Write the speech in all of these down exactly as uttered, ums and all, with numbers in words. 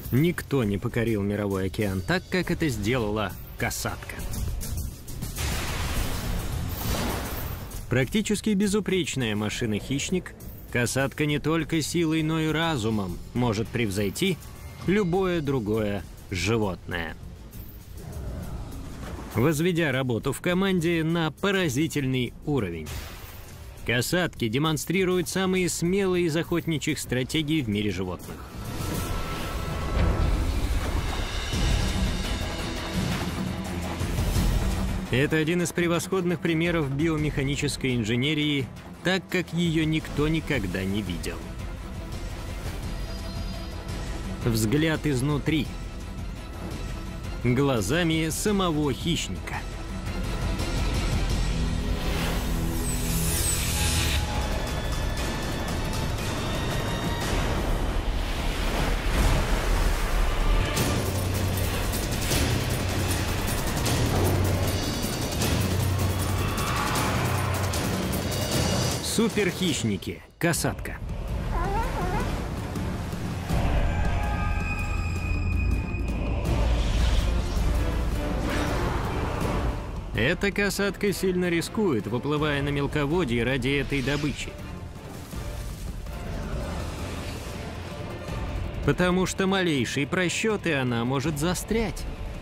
Никто не покорил мировой океан так, как это сделала касатка. Практически безупречная машина-хищник, касатка не только силой, но и разумом может превзойти любое другое животное. Возведя работу в команде на поразительный уровень, касатки демонстрируют самые смелые из охотничьих стратегий в мире животных. Это один из превосходных примеров биомеханической инженерии, так как ее никто никогда не видел. Взгляд изнутри. Глазами самого хищника. Суперхищники. Касатка. Эта касатка сильно рискует, выплывая на мелководье ради этой добычи. Потому что малейший просчет, и она может застрять.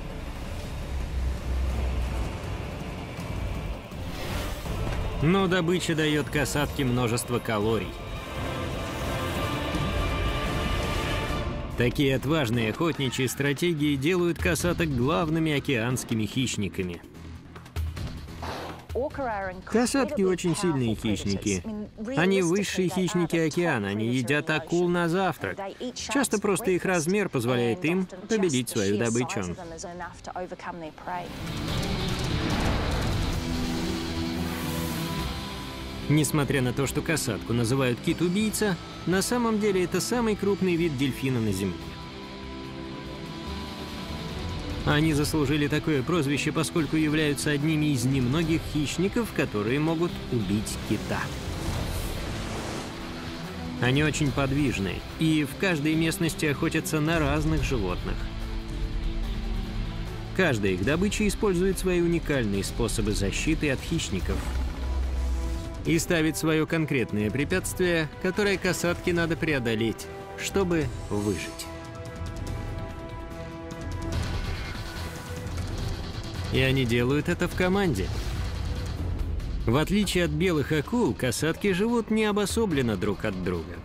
Но добыча дает касатке множество калорий. Такие отважные охотничьи стратегии делают касаток главными океанскими хищниками. Касатки очень сильные хищники. Они высшие хищники океана, они едят акул на завтрак. Часто просто их размер позволяет им победить свою добычу. Несмотря на то, что касатку называют кит-убийца, на самом деле это самый крупный вид дельфина на Земле. Они заслужили такое прозвище, поскольку являются одними из немногих хищников, которые могут убить кита. Они очень подвижны и в каждой местности охотятся на разных животных. Каждая их добыча использует свои уникальные способы защиты от хищников и ставит свое конкретное препятствие, которое касатке надо преодолеть, чтобы выжить. И они делают это в команде. В отличие от белых акул, касатки живут не обособленно друг от друга.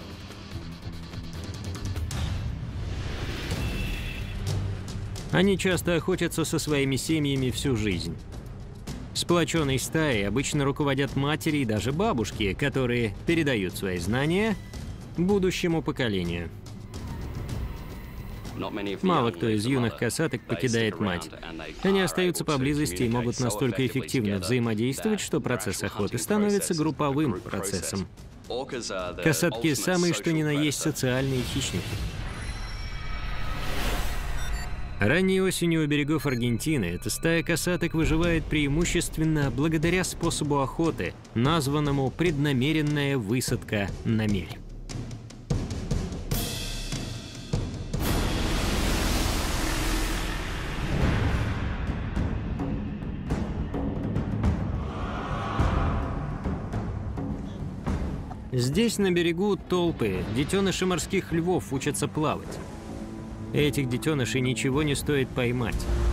Они часто охотятся со своими семьями всю жизнь. Сплоченной стаей обычно руководят матери и даже бабушки, которые передают свои знания будущему поколению. Мало кто из юных касаток покидает мать. Они остаются поблизости и могут настолько эффективно взаимодействовать, что процесс охоты становится групповым процессом. Касатки – самые что ни на есть социальные хищники. Ранней осенью у берегов Аргентины эта стая касаток выживает преимущественно благодаря способу охоты, названному «преднамеренная высадка на мель». Здесь на берегу толпы детеныши морских львов учатся плавать. Этих детенышей ничего не стоит поймать.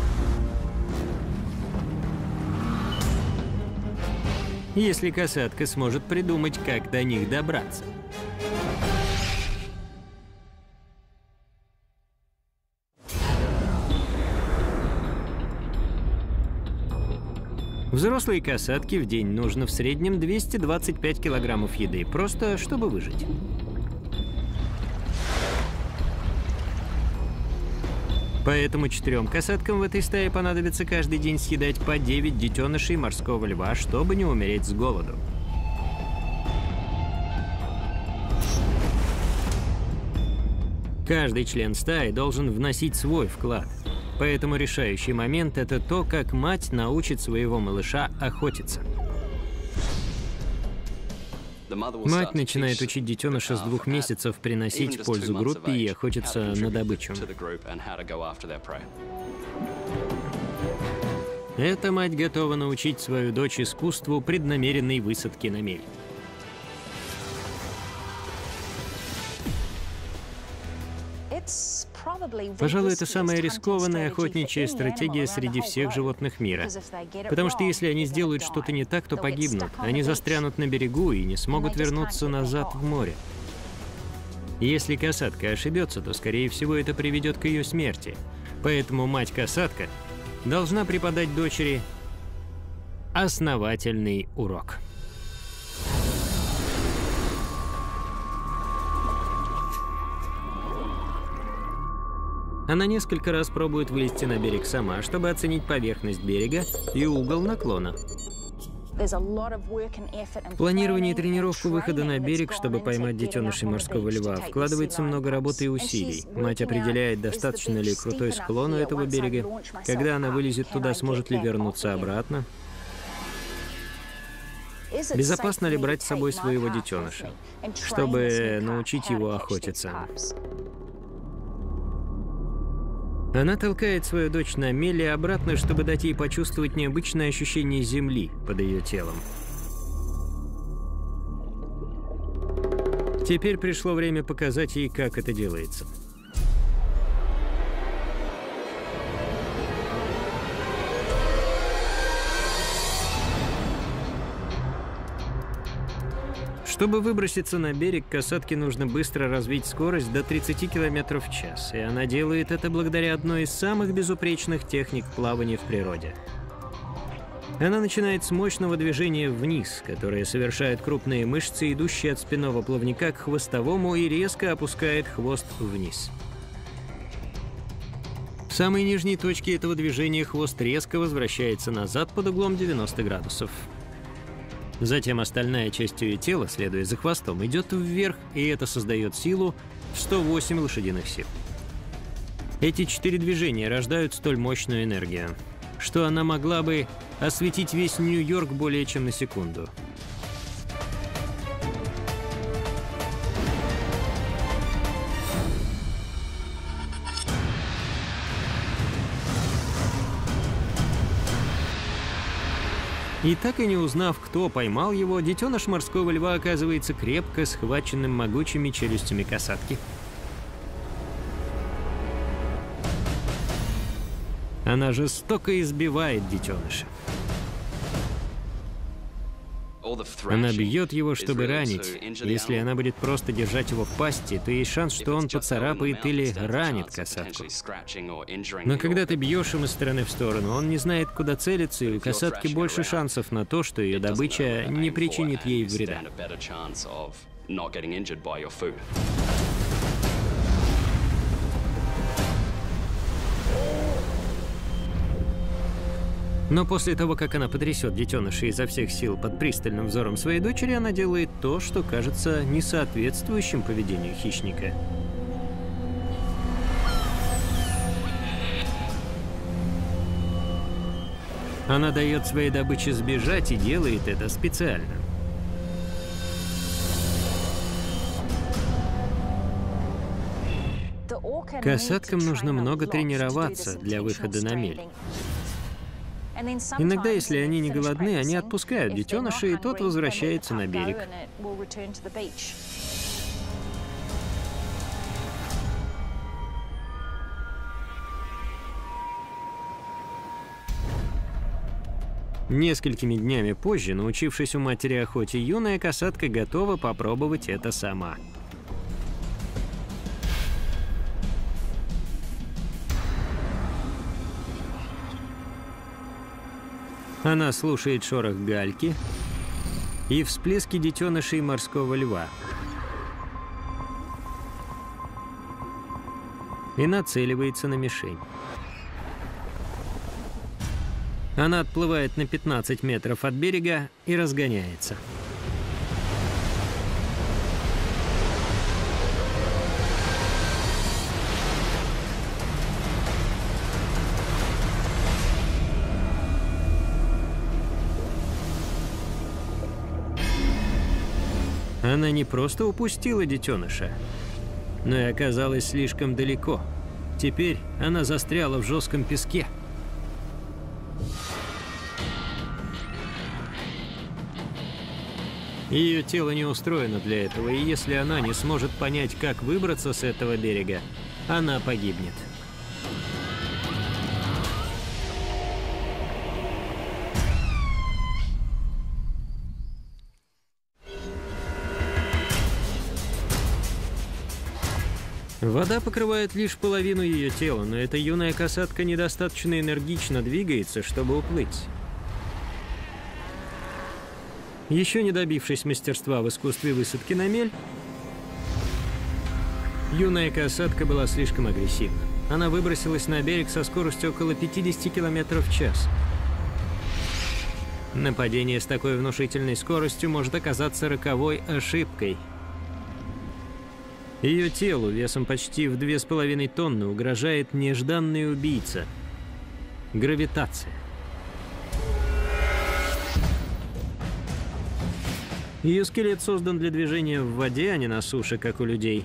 Если касатка сможет придумать, как до них добраться. Взрослые касатки в день нужно в среднем двести двадцать пять килограммов еды, просто чтобы выжить. Поэтому четырем касаткам в этой стае понадобится каждый день съедать по девять детенышей морского льва, чтобы не умереть с голоду. Каждый член стаи должен вносить свой вклад. Поэтому решающий момент – это то, как мать научит своего малыша охотиться. Мать начинает учить детеныша с двух месяцев приносить пользу группе и охотиться на добычу. Эта мать готова научить свою дочь искусству преднамеренной высадки на мель. Пожалуй, это самая рискованная охотничья стратегия среди всех животных мира. Потому что если они сделают что-то не так, то погибнут. Они застрянут на берегу и не смогут вернуться назад в море. И если касатка ошибется, то, скорее всего, это приведет к ее смерти. Поэтому мать-касатка должна преподать дочери основательный урок. Она несколько раз пробует вылезти на берег сама, чтобы оценить поверхность берега и угол наклона. В планирование и тренировку выхода на берег, чтобы поймать детенышей морского льва, вкладывается много работы и усилий. Мать определяет, достаточно ли крутой склон у этого берега, когда она вылезет туда, сможет ли вернуться обратно. Безопасно ли брать с собой своего детеныша, чтобы научить его охотиться. Она толкает свою дочь на мель и обратно, чтобы дать ей почувствовать необычное ощущение земли под ее телом. Теперь пришло время показать ей, как это делается. Чтобы выброситься на берег, касатке нужно быстро развить скорость до тридцати километров в час, и она делает это благодаря одной из самых безупречных техник плавания в природе. Она начинает с мощного движения вниз, которое совершают крупные мышцы, идущие от спинного плавника к хвостовому, и резко опускает хвост вниз. В самой нижней точке этого движения хвост резко возвращается назад под углом девяносто градусов. Затем остальная часть ее тела, следуя за хвостом, идет вверх, и это создает силу в сто восемь лошадиных сил. Эти четыре движения рождают столь мощную энергию, что она могла бы осветить весь Нью-Йорк более чем на секунду. И так и не узнав, кто поймал его, детеныш морского льва оказывается крепко схваченным могучими челюстями касатки. Она жестоко избивает детеныша. Она бьет его, чтобы ранить. Если она будет просто держать его в пасти, то есть шанс, что он поцарапает или ранит касатку. Но когда ты бьешь им из стороны в сторону, он не знает, куда целиться, и у касатки больше шансов на то, что ее добыча не причинит ей вреда. Но после того, как она потрясет детеныша изо всех сил под пристальным взором своей дочери, она делает то, что кажется несоответствующим поведению хищника. Она дает своей добыче сбежать и делает это специально. Касаткам нужно много тренироваться для выхода на мель. Иногда, если они не голодны, они отпускают детеныша, и тот возвращается на берег. Несколькими днями позже, научившись у матери охоте, юная касатка готова попробовать это сама. Она слушает шорох гальки и всплески детенышей морского льва. И нацеливается на мишень. Она отплывает на пятнадцать метров от берега и разгоняется. Она не просто упустила детеныша, но и оказалась слишком далеко. Теперь она застряла в жестком песке. Ее тело не устроено для этого, и если она не сможет понять, как выбраться с этого берега, она погибнет. Вода покрывает лишь половину ее тела, но эта юная касатка недостаточно энергично двигается, чтобы уплыть. Еще не добившись мастерства в искусстве высадки на мель, юная касатка была слишком агрессивна. Она выбросилась на берег со скоростью около пятидесяти километров в час. Нападение с такой внушительной скоростью может оказаться роковой ошибкой. Ее телу весом почти в две с половиной тонны угрожает нежданный убийца – гравитация. Ее скелет создан для движения в воде, а не на суше, как у людей.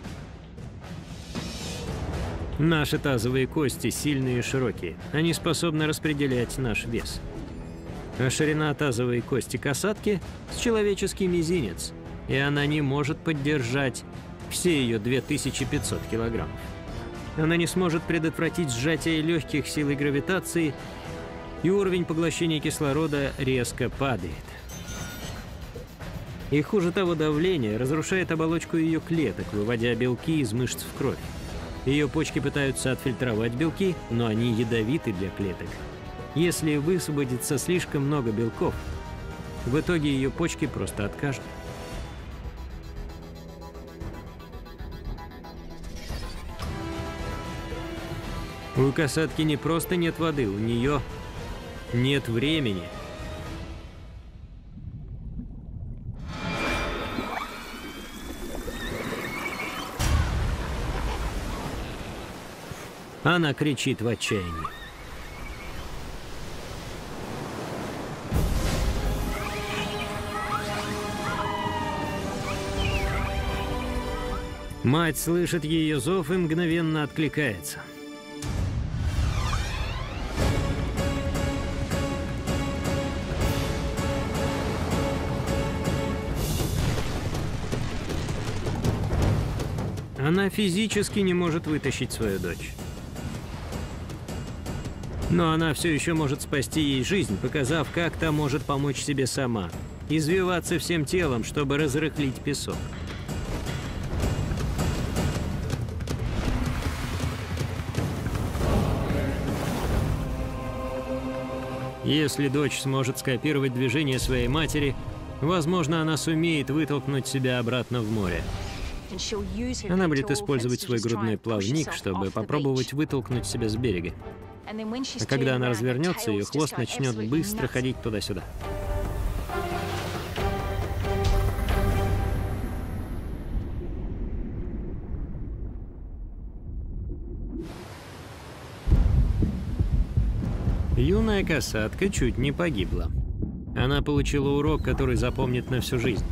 Наши тазовые кости сильные и широкие. Они способны распределять наш вес. А ширина тазовой кости касатки с человеческий мизинец, и она не может поддержать все ее две тысячи пятьсот килограммов. Она не сможет предотвратить сжатие легких силой гравитации, и уровень поглощения кислорода резко падает. И хуже того, давление разрушает оболочку ее клеток, выводя белки из мышц в кровь. Ее почки пытаются отфильтровать белки, но они ядовиты для клеток. Если высвободится слишком много белков, в итоге ее почки просто откажут. У касатки не просто нет воды, у нее нет времени. Она кричит в отчаянии. Мать слышит ее зов и мгновенно откликается. Она физически не может вытащить свою дочь. Но она все еще может спасти ей жизнь, показав, как та может помочь себе сама. Извиваться всем телом, чтобы разрыхлить песок. Если дочь сможет скопировать движение своей матери, возможно, она сумеет вытолкнуть себя обратно в море. Она будет использовать свой грудной плавник, чтобы попробовать вытолкнуть себя с берега. А когда она развернется, ее хвост начнет быстро ходить туда-сюда. Юная касатка чуть не погибла. Она получила урок, который запомнит на всю жизнь.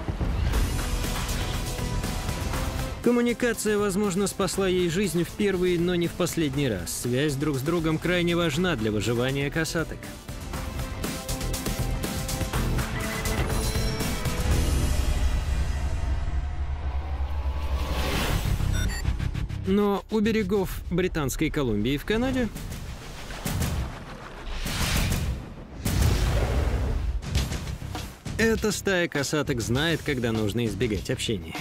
Коммуникация, возможно, спасла ей жизнь в первый, но не в последний раз. Связь друг с другом крайне важна для выживания касаток. Но у берегов Британской Колумбии в Канаде эта стая касаток знает, когда нужно избегать общения.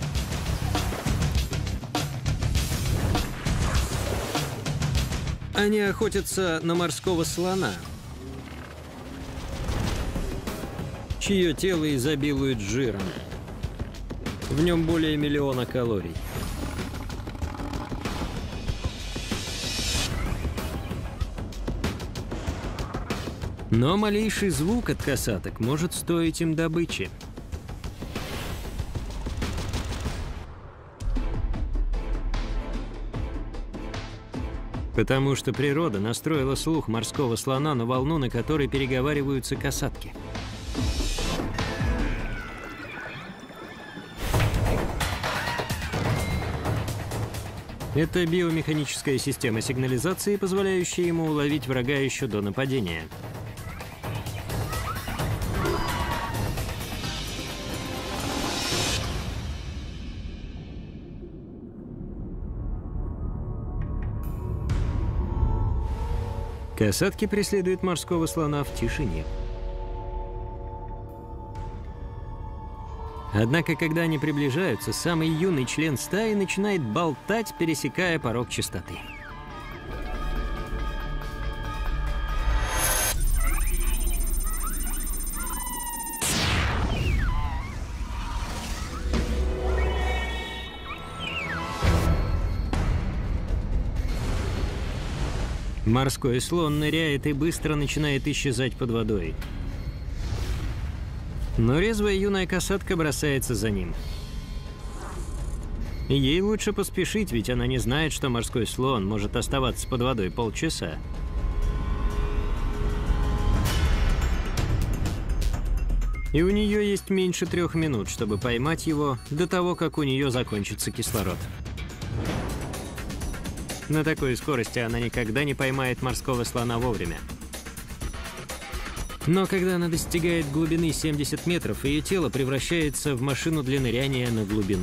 Они охотятся на морского слона, чье тело изобилует жиром. В нем более миллиона калорий. Но малейший звук от касаток может стоить им добычи. Потому что природа настроила слух морского слона на волну, на которой переговариваются касатки. Это биомеханическая система сигнализации, позволяющая ему уловить врага еще до нападения. Касатки преследуют морского слона в тишине. Однако, когда они приближаются, самый юный член стаи начинает болтать, пересекая порог чистоты. Морской слон ныряет и быстро начинает исчезать под водой. Но резвая юная касатка бросается за ним. Ей лучше поспешить, ведь она не знает, что морской слон может оставаться под водой полчаса. И у нее есть меньше трех минут, чтобы поймать его до того, как у нее закончится кислород. На такой скорости она никогда не поймает морского слона вовремя. Но когда она достигает глубины семьдесят метров, ее тело превращается в машину для ныряния на глубину.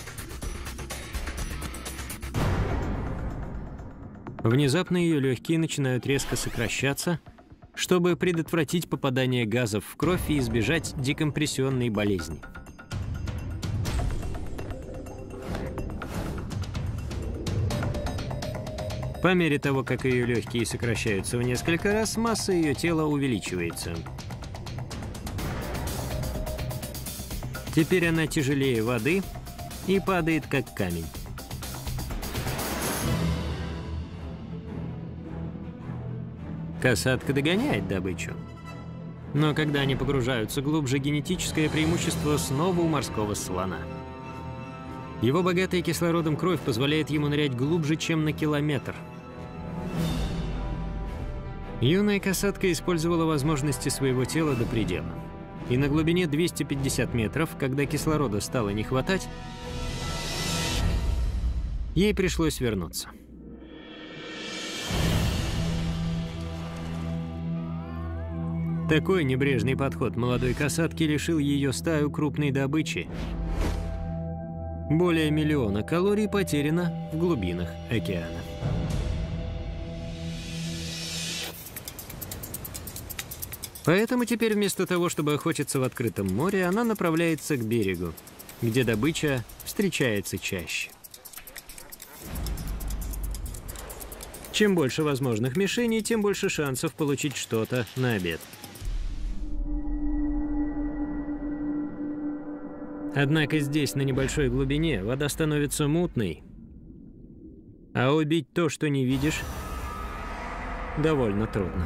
Внезапно ее легкие начинают резко сокращаться, чтобы предотвратить попадание газов в кровь и избежать декомпрессионной болезни. По мере того, как ее легкие сокращаются в несколько раз, масса ее тела увеличивается. Теперь она тяжелее воды и падает как камень. Касатка догоняет добычу. Но когда они погружаются глубже, генетическое преимущество снова у морского слона. Его богатая кислородом кровь позволяет ему нырять глубже, чем на километр. Юная касатка использовала возможности своего тела до предела. И на глубине двухсот пятидесяти метров, когда кислорода стало не хватать, ей пришлось вернуться. Такой небрежный подход молодой касатки лишил ее стаю крупной добычи. Более миллиона калорий потеряно в глубинах океана. Поэтому теперь вместо того, чтобы охотиться в открытом море, она направляется к берегу, где добыча встречается чаще. Чем больше возможных мишеней, тем больше шансов получить что-то на обед. Однако здесь, на небольшой глубине, вода становится мутной, а убить то, что не видишь, довольно трудно.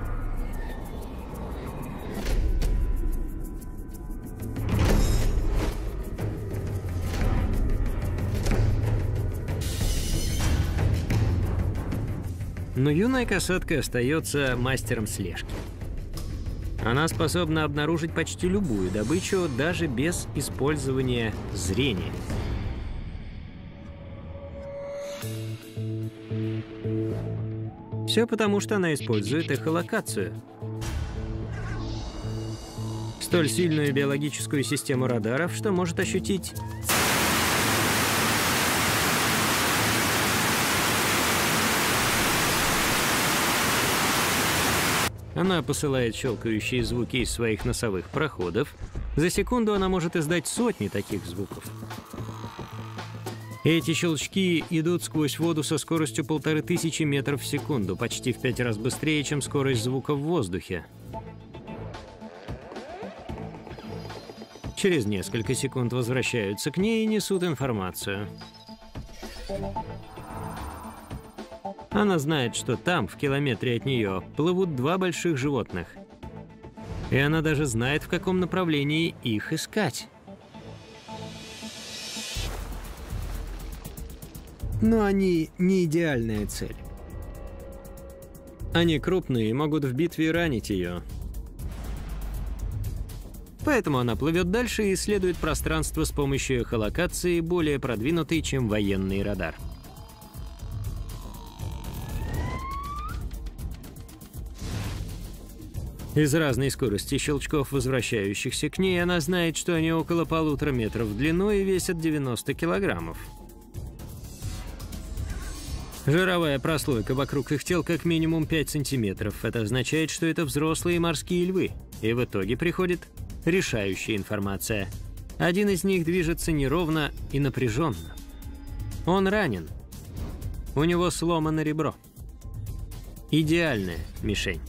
Но юная касатка остается мастером слежки. Она способна обнаружить почти любую добычу, даже без использования зрения. Все потому, что она использует эхолокацию. Столь сильную биологическую систему радаров, что может ощутить Она посылает щелкающие звуки из своих носовых проходов. За секунду она может издать сотни таких звуков. Эти щелчки идут сквозь воду со скоростью полторы тысячи метров в секунду, почти в пять раз быстрее, чем скорость звука в воздухе. Через несколько секунд возвращаются к ней и несут информацию. Она знает, что там, в километре от нее, плывут два больших животных. И она даже знает, в каком направлении их искать. Но они не идеальная цель. Они крупные и могут в битве ранить ее. Поэтому она плывет дальше и исследует пространство с помощью эхолокации, более продвинутой, чем военный радар. Из разной скорости щелчков, возвращающихся к ней, она знает, что они около полутора метров в длину и весят девяносто килограммов. Жировая прослойка вокруг их тел как минимум пять сантиметров. Это означает, что это взрослые морские львы. И в итоге приходит решающая информация. Один из них движется неровно и напряженно. Он ранен. У него сломано ребро. Идеальная мишень.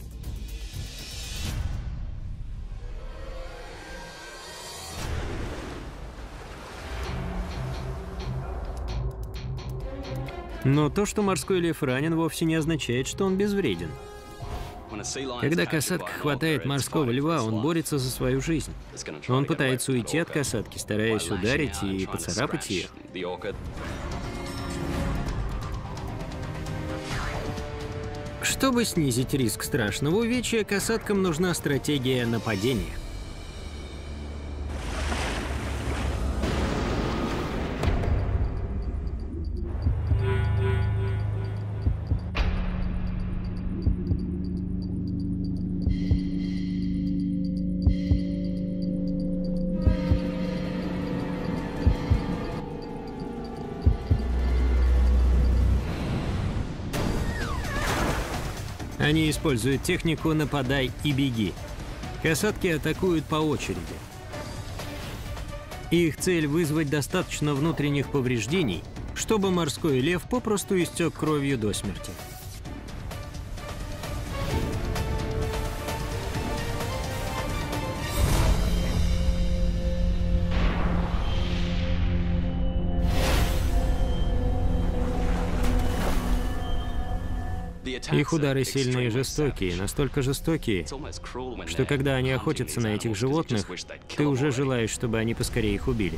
Но то, что морской лев ранен, вовсе не означает, что он безвреден. Когда касатка хватает морского льва, он борется за свою жизнь. Он пытается уйти от касатки, стараясь ударить и поцарапать ее. Чтобы снизить риск страшного увечья, касаткам нужна стратегия нападения. Они используют технику «нападай и беги». Касатки атакуют по очереди. Их цель — вызвать достаточно внутренних повреждений, чтобы морской лев попросту истек кровью до смерти. Их удары сильные и жестокие, настолько жестокие, что когда они охотятся на этих животных, ты уже желаешь, чтобы они поскорее их убили.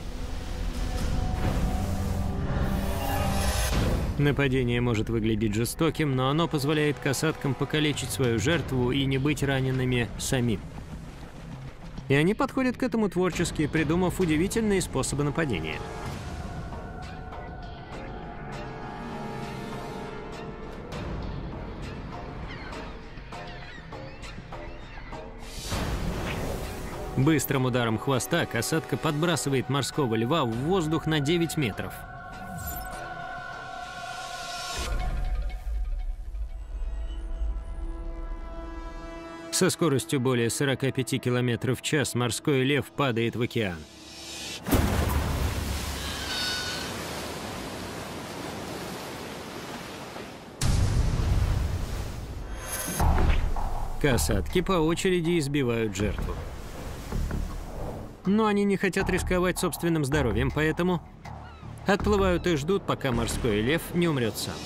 Нападение может выглядеть жестоким, но оно позволяет касаткам покалечить свою жертву и не быть ранеными самим. И они подходят к этому творчески, придумав удивительные способы нападения. Быстрым ударом хвоста касатка подбрасывает морского льва в воздух на девять метров. Со скоростью более сорока пяти километров в час морской лев падает в океан. Касатки по очереди избивают жертву. Но они не хотят рисковать собственным здоровьем, поэтому отплывают и ждут, пока морской лев не умрет сам.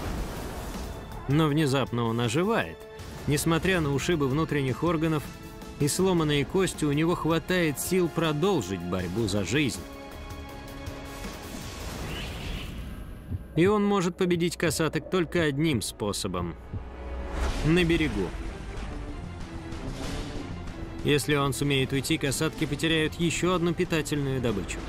Но внезапно он оживает. Несмотря на ушибы внутренних органов и сломанные кости, у него хватает сил продолжить борьбу за жизнь. И он может победить касаток только одним способом – на берегу. Если он сумеет уйти, касатки потеряют еще одну питательную добычу.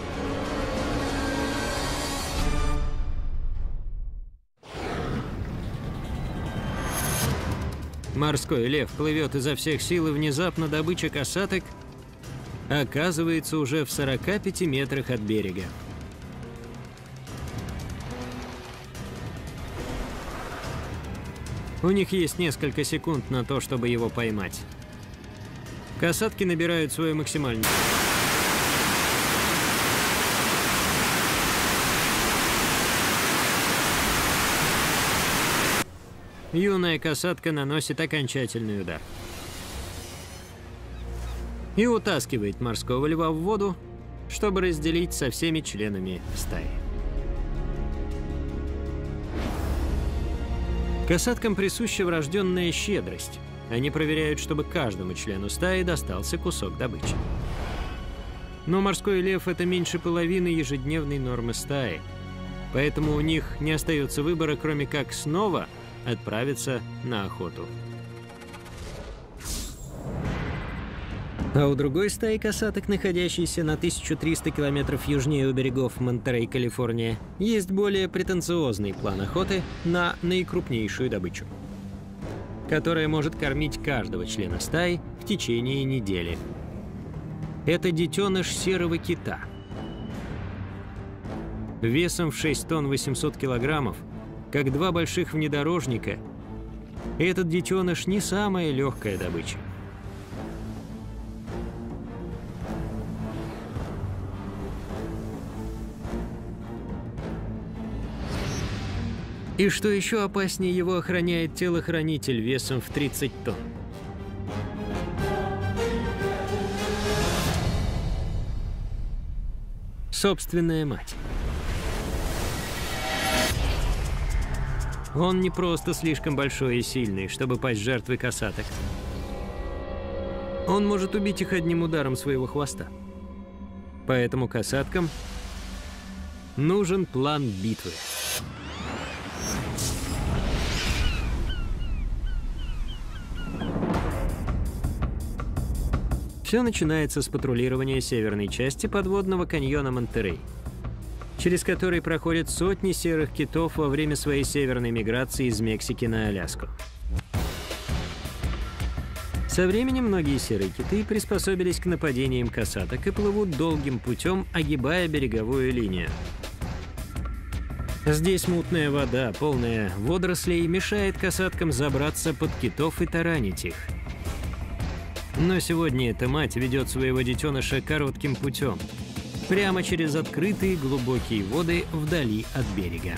Морской лев плывет изо всех сил, и внезапно добыча касаток оказывается уже в сорока пяти метрах от берега. У них есть несколько секунд на то, чтобы его поймать. Касатки набирают свою максимальную. Юная касатка наносит окончательный удар и утаскивает морского льва в воду, чтобы разделить со всеми членами стаи. Касаткам присуща врожденная щедрость. Они проверяют, чтобы каждому члену стаи достался кусок добычи. Но морской лев — это меньше половины ежедневной нормы стаи, поэтому у них не остается выбора, кроме как снова отправиться на охоту. А у другой стаи касаток, находящейся на тысячу триста километров южнее у берегов Монтерей, Калифорния, есть более претенциозный план охоты на наикрупнейшую добычу. которая может кормить каждого члена стаи в течение недели. Это детеныш серого кита. Весом в шесть тонн восемьсот килограммов, как два больших внедорожника, этот детеныш не самая легкая добыча. И что еще опаснее, его охраняет телохранитель весом в тридцать тонн. Собственная мать. Он не просто слишком большой и сильный, чтобы пасть жертвой косаток. Он может убить их одним ударом своего хвоста. Поэтому косаткам нужен план битвы. Все начинается с патрулирования северной части подводного каньона Монтерей, через который проходят сотни серых китов во время своей северной миграции из Мексики на Аляску. Со временем многие серые киты приспособились к нападениям косаток и плывут долгим путем, огибая береговую линию. Здесь мутная вода, полная водорослей, мешает косаткам забраться под китов и таранить их. Но сегодня эта мать ведет своего детеныша коротким путем, прямо через открытые глубокие воды вдали от берега,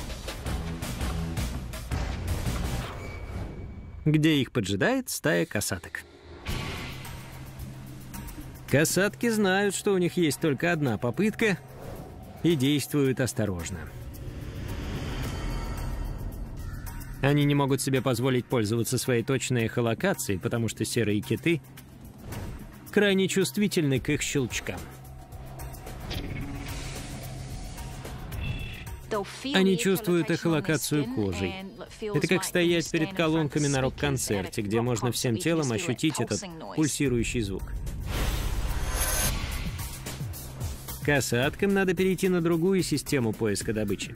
где их поджидает стая косаток. Косатки знают, что у них есть только одна попытка, и действуют осторожно. Они не могут себе позволить пользоваться своей точной эхолокацией, потому что серые киты крайне чувствительны к их щелчкам. Они чувствуют эхолокацию кожей. Это как стоять перед колонками на рок-концерте, где можно всем телом ощутить этот пульсирующий звук. Косаткам надо перейти на другую систему поиска добычи.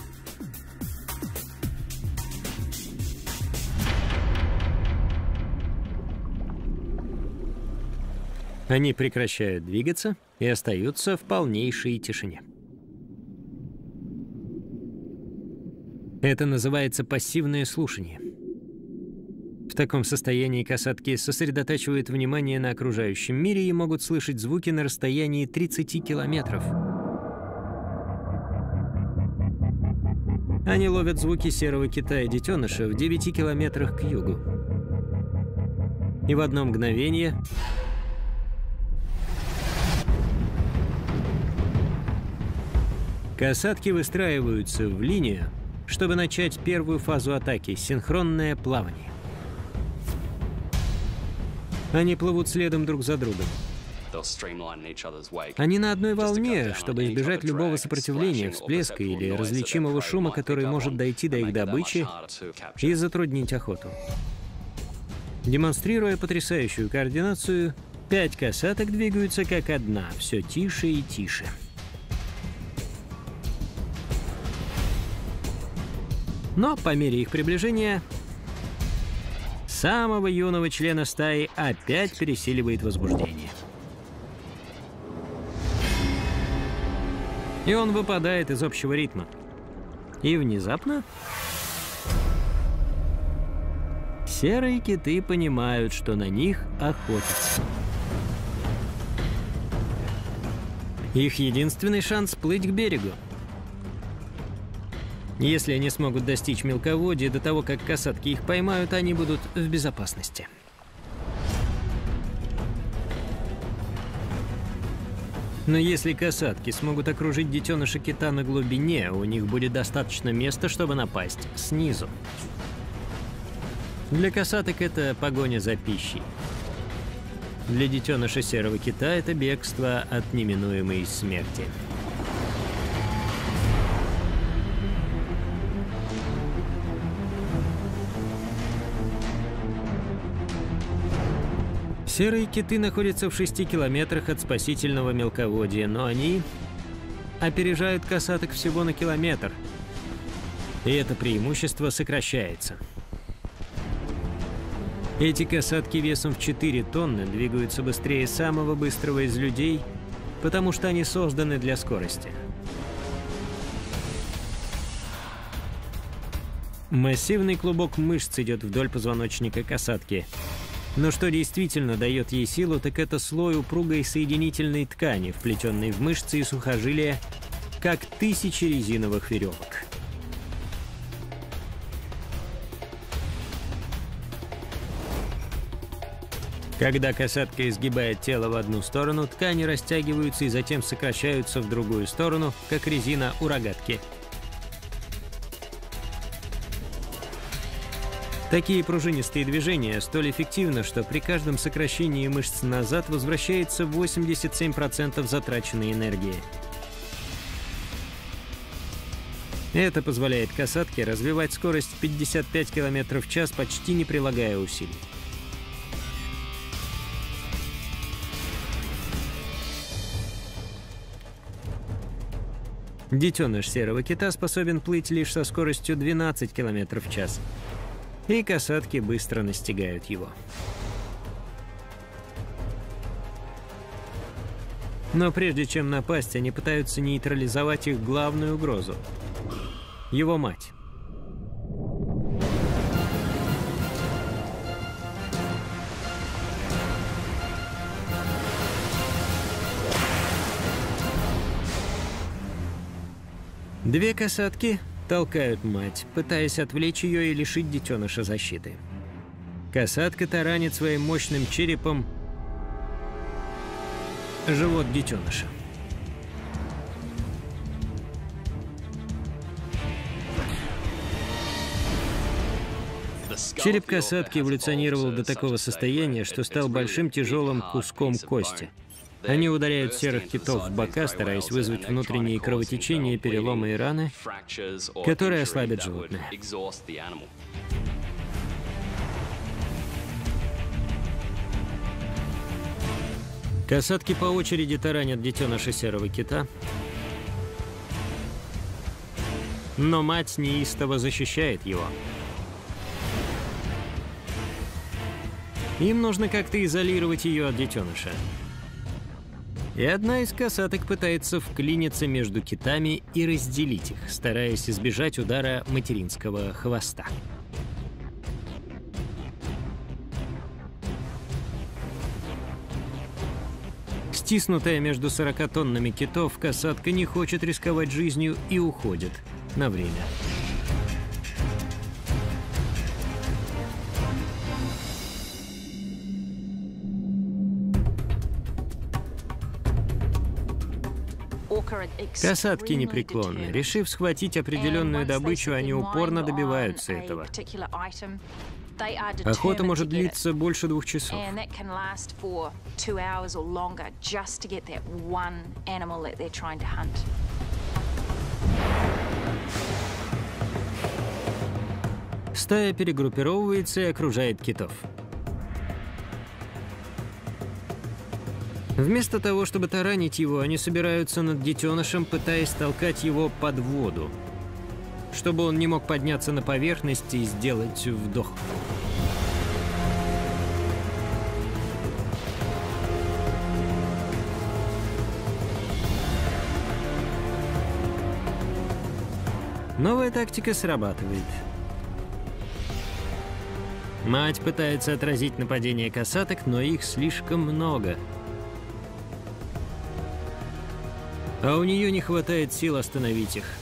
Они прекращают двигаться и остаются в полнейшей тишине. Это называется пассивное слушание. В таком состоянии косатки сосредотачивают внимание на окружающем мире и могут слышать звуки на расстоянии тридцати километров. Они ловят звуки серого кита и детеныша в девяти километрах к югу. И в одно мгновение косатки выстраиваются в линию, чтобы начать первую фазу атаки — синхронное плавание. Они плывут следом друг за другом. Они на одной волне, чтобы избежать любого сопротивления, всплеска или различимого шума, который может дойти до их добычи и затруднить охоту. Демонстрируя потрясающую координацию, пять косаток двигаются как одна, все тише и тише. Но по мере их приближения самого юного члена стаи опять пересиливает возбуждение. И он выпадает из общего ритма. И внезапно серые киты понимают, что на них охотятся. Их единственный шанс — плыть к берегу. Если они смогут достичь мелководья до того, как косатки их поймают, они будут в безопасности. Но если косатки смогут окружить детеныша кита на глубине, у них будет достаточно места, чтобы напасть снизу. Для косаток это погоня за пищей. Для детеныша серого кита это бегство от неминуемой смерти. Серые киты находятся в шести километрах от спасительного мелководья, но они опережают косаток всего на километр, и это преимущество сокращается. Эти касатки весом в четыре тонны двигаются быстрее самого быстрого из людей, потому что они созданы для скорости. Массивный клубок мышц идет вдоль позвоночника касатки. Но что действительно дает ей силу, так это слой упругой соединительной ткани, вплетенной в мышцы и сухожилия, как тысячи резиновых веревок. Когда касатка изгибает тело в одну сторону, ткани растягиваются и затем сокращаются в другую сторону, как резина у рогатки. Такие пружинистые движения столь эффективны, что при каждом сокращении мышц назад возвращается восемьдесят семь процентов затраченной энергии. Это позволяет касатке развивать скорость пятьдесят пять километров в час, почти не прилагая усилий. Детеныш серого кита способен плыть лишь со скоростью двенадцать километров в час. И касатки быстро настигают его. Но прежде чем напасть, они пытаются нейтрализовать их главную угрозу — его мать. Две касатки толкают мать, пытаясь отвлечь ее и лишить детеныша защиты. Касатка таранит своим мощным черепом живот детеныша. Череп касатки эволюционировал до такого состояния, что стал большим тяжелым куском кости. Они ударяют серых китов в бока, стараясь вызвать внутренние кровотечения, переломы и раны, которые ослабят животное. Касатки по очереди таранят детеныша серого кита, но мать неистово защищает его. Им нужно как-то изолировать ее от детеныша. И одна из касаток пытается вклиниться между китами и разделить их, стараясь избежать удара материнского хвоста. Стиснутая между сорока тоннами китов, касатка не хочет рисковать жизнью и уходит на время. Касатки непреклонны. Решив схватить определенную добычу, они упорно добиваются этого. Охота может длиться больше двух часов. Стая перегруппировывается и окружает китов. Вместо того, чтобы таранить его, они собираются над детенышем, пытаясь толкать его под воду, чтобы он не мог подняться на поверхность и сделать вдох. Новая тактика срабатывает. Мать пытается отразить нападение касаток, но их слишком много. А у нее не хватает сил остановить их.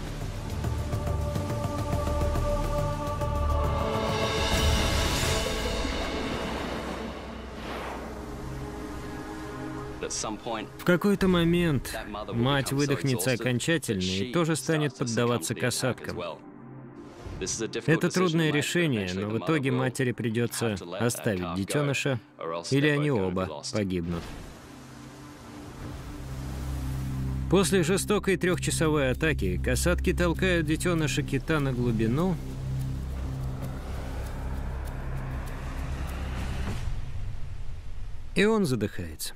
В какой-то момент мать выдохнется окончательно и тоже станет поддаваться касаткам. Это трудное решение, но в итоге матери придется оставить детеныша, или они оба погибнут. После жестокой трехчасовой атаки касатки толкают детеныша кита на глубину, и он задыхается.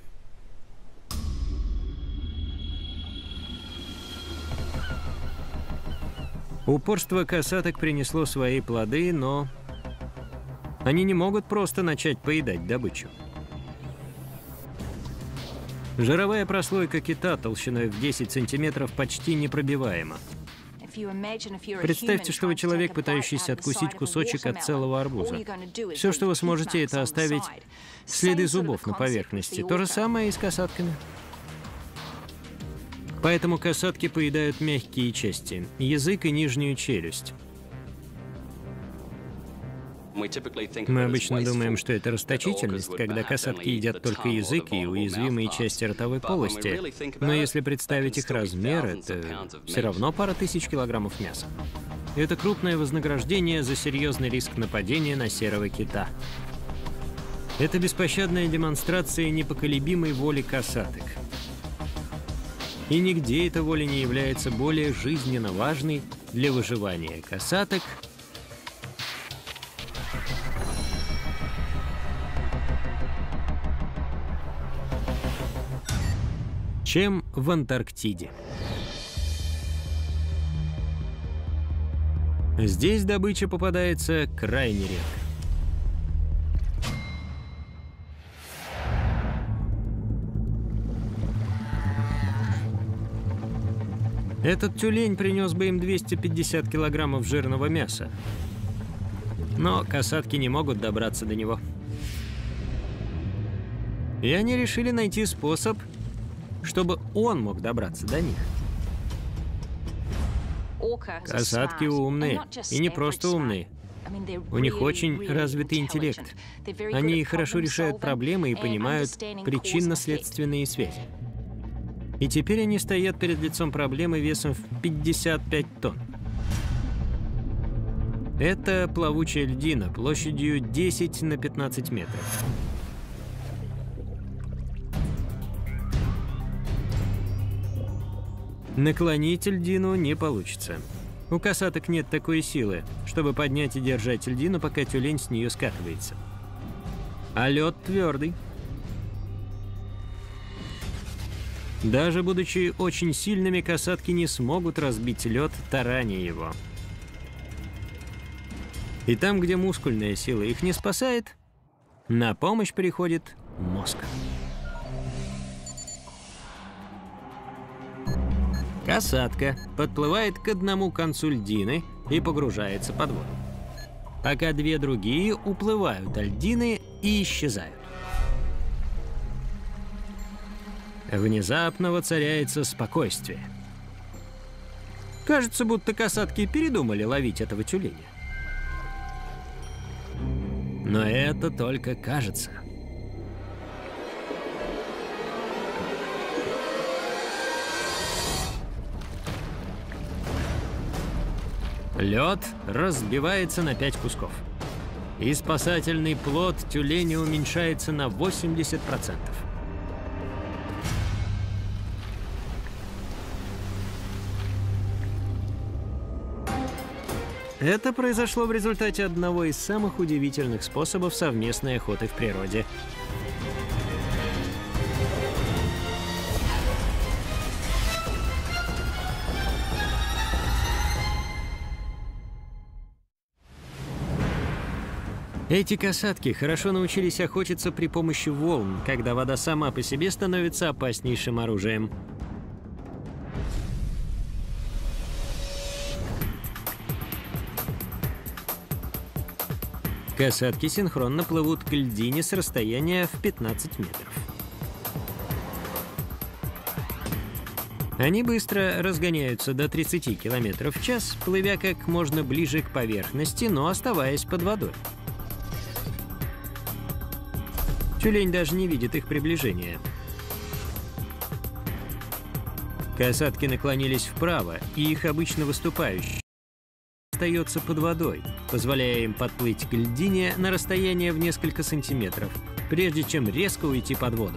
Упорство касаток принесло свои плоды, но Они не могут просто начать поедать добычу. Жировая прослойка кита толщиной в десять сантиметров почти непробиваема. Представьте, что вы человек, пытающийся откусить кусочек от целого арбуза. Все, что вы сможете, это оставить следы зубов на поверхности. То же самое и с касатками. Поэтому касатки поедают мягкие части – язык и нижнюю челюсть. Мы обычно думаем, что это расточительность, когда касатки едят только язык и уязвимые части ротовой полости. Но если представить их размер, это все равно пара тысяч килограммов мяса. Это крупное вознаграждение за серьезный риск нападения на серого кита. Это беспощадная демонстрация непоколебимой воли касаток. И нигде эта воля не является более жизненно важной для выживания касаток, чем в Антарктиде. Здесь добыча попадается крайне редко. Этот тюлень принес бы им двести пятьдесят килограммов жирного мяса. Но касатки не могут добраться до него. И они решили найти способ, чтобы он мог добраться до них. Касатки умные. И не просто умные. У них очень развитый интеллект. Они хорошо решают проблемы и понимают причинно-следственные связи. И теперь они стоят перед лицом проблемы весом в пятьдесят пять тонн. Это плавучая льдина площадью десять на пятнадцать метров. Наклонить льдину не получится. У касаток нет такой силы, чтобы поднять и держать льдину, пока тюлень с нее скатывается. А лед твердый. Даже будучи очень сильными, касатки не смогут разбить лед, тараня его. И там, где мускульная сила их не спасает, на помощь приходит мозг. Касатка подплывает к одному концу льдины и погружается под воду, пока две другие уплывают от льдины и исчезают. Внезапно воцаряется спокойствие. Кажется, будто касатки передумали ловить этого тюленя. Но это только кажется. Лед разбивается на пять кусков. И спасательный плод тюленя уменьшается на восемьдесят процентов. Это произошло в результате одного из самых удивительных способов совместной охоты в природе. Эти касатки хорошо научились охотиться при помощи волн, когда вода сама по себе становится опаснейшим оружием. Касатки синхронно плывут к льдине с расстояния в пятнадцать метров. Они быстро разгоняются до тридцати километров в час, плывя как можно ближе к поверхности, но оставаясь под водой. Тюлень даже не видит их приближения. Касатки наклонились вправо, и их обычно выступающий остается под водой, позволяя им подплыть к льдине на расстояние в несколько сантиметров, прежде чем резко уйти под воду.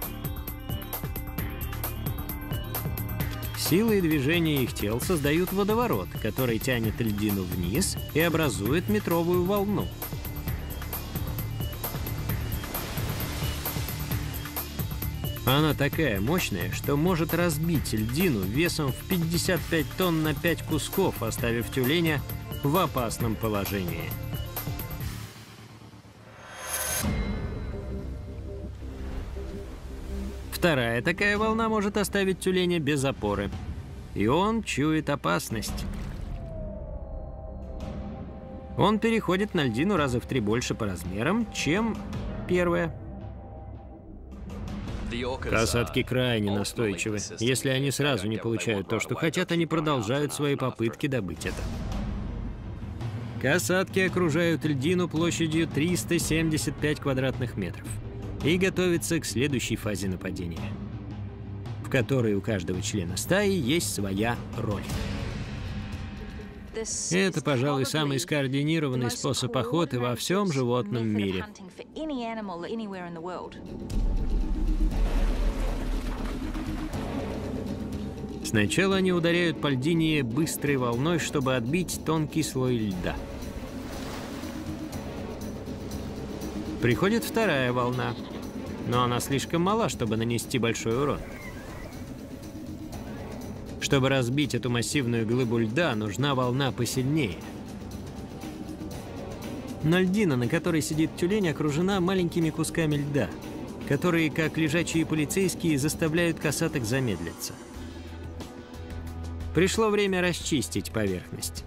Сила и движение их тел создают водоворот, который тянет льдину вниз и образует метровую волну. Она такая мощная, что может разбить льдину весом в пятьдесят пять тонн на пять кусков, оставив тюленя в опасном положении. Вторая такая волна может оставить тюленя без опоры. И он чует опасность. Он переходит на льдину раза в три больше по размерам, чем первая. Касатки крайне настойчивы. Если они сразу не получают то, что хотят, они продолжают свои попытки добыть это. Касатки окружают льдину площадью триста семьдесят пять квадратных метров и готовятся к следующей фазе нападения, в которой у каждого члена стаи есть своя роль. Это, пожалуй, самый скоординированный способ охоты во всем животном мире. Сначала они ударяют по льдине быстрой волной, чтобы отбить тонкий слой льда. Приходит вторая волна, но она слишком мала, чтобы нанести большой урон. Чтобы разбить эту массивную глыбу льда, нужна волна посильнее. Но льдина, на которой сидит тюлень, окружена маленькими кусками льда, которые, как лежачие полицейские, заставляют касаток замедлиться. Пришло время расчистить поверхность.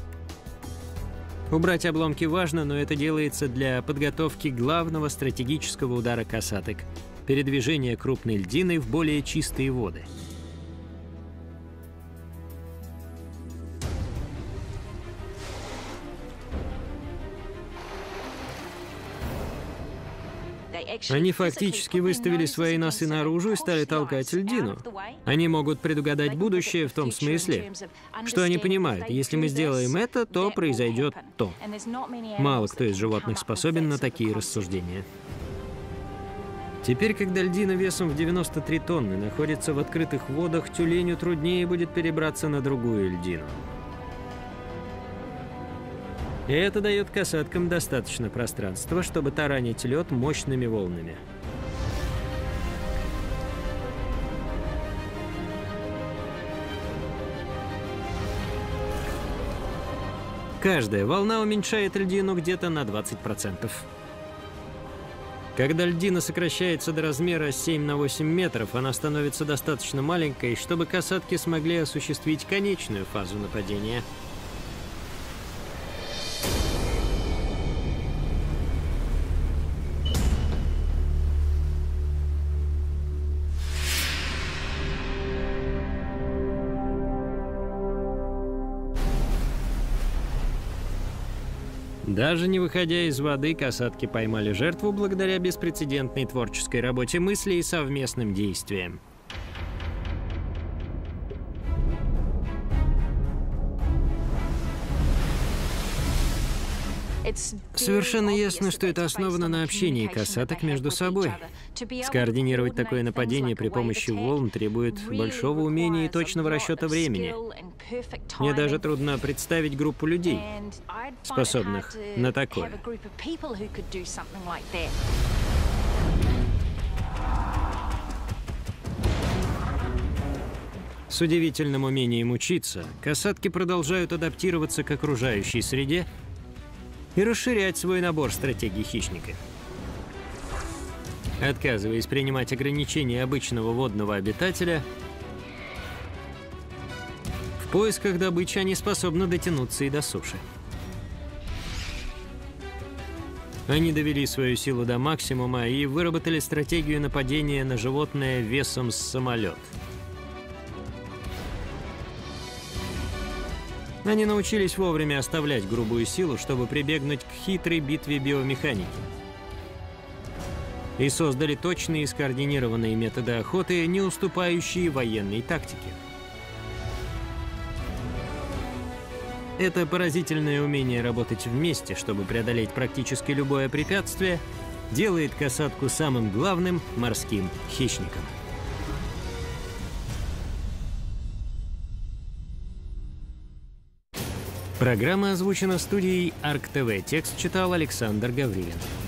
Убрать обломки важно, но это делается для подготовки главного стратегического удара касаток – передвижения крупной льдины в более чистые воды. Они фактически выставили свои носы наружу и стали толкать льдину. Они могут предугадать будущее в том смысле, что они понимают, если мы сделаем это, то произойдет то. Мало кто из животных способен на такие рассуждения. Теперь, когда льдина весом в девяносто три тонны находится в открытых водах, тюленю труднее будет перебраться на другую льдину. И это дает касаткам достаточно пространства, чтобы таранить лед мощными волнами. Каждая волна уменьшает льдину где-то на двадцать процентов. Когда льдина сокращается до размера семь на восемь метров, она становится достаточно маленькой, чтобы касатки смогли осуществить конечную фазу нападения. Даже не выходя из воды, касатки поймали жертву благодаря беспрецедентной творческой работе мысли и совместным действиям. Совершенно ясно, что это основано на общении касаток между собой. Скоординировать такое нападение при помощи волн требует большого умения и точного расчета времени. Мне даже трудно представить группу людей, способных на такое. С удивительным умением учиться, касатки продолжают адаптироваться к окружающей среде и расширять свой набор стратегий хищника. Отказываясь принимать ограничения обычного водного обитателя, в поисках добычи они способны дотянуться и до суши. Они довели свою силу до максимума и выработали стратегию нападения на животное весом с самолет. Они научились вовремя оставлять грубую силу, чтобы прибегнуть к хитрой битве биомеханики. И создали точные и скоординированные методы охоты, не уступающие военной тактике. Это поразительное умение работать вместе, чтобы преодолеть практически любое препятствие, делает касатку самым главным морским хищником. Программа озвучена студией Арк ТВ. Текст читал Александр Гаврилин.